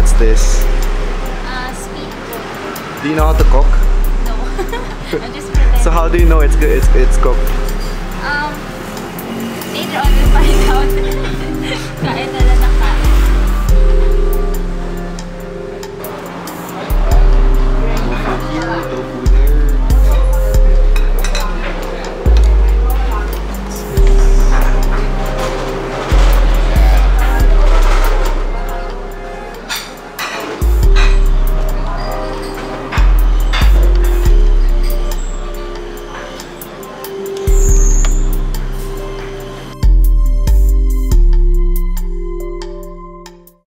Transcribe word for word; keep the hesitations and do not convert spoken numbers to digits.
What's this? Uh, speedboat. Do you know how to cook? No. I'm just pretending. So how do you know it's good? It's it's cooked. Um, later on we'll find out. Kain na lang.